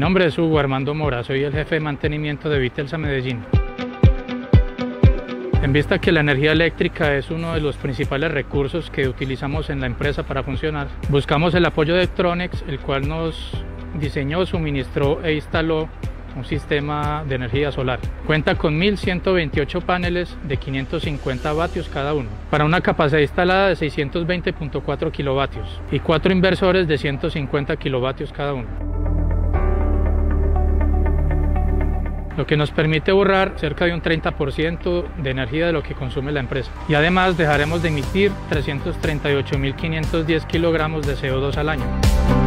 nombre es Hugo Armando Mora, soy el jefe de mantenimiento de Vitelsa Medellín. En vista que la energía eléctrica es uno de los principales recursos que utilizamos en la empresa para funcionar, buscamos el apoyo de Tronex, el cual nos diseñó, suministró e instaló un sistema de energía solar. Cuenta con 1128 paneles de 550 vatios cada uno, para una capacidad instalada de 620.4 kilovatios y 4 inversores de 150 kilovatios cada uno, lo que nos permite ahorrar cerca de un 30% de energía de lo que consume la empresa. Y además dejaremos de emitir 338.510 kilogramos de CO2 al año.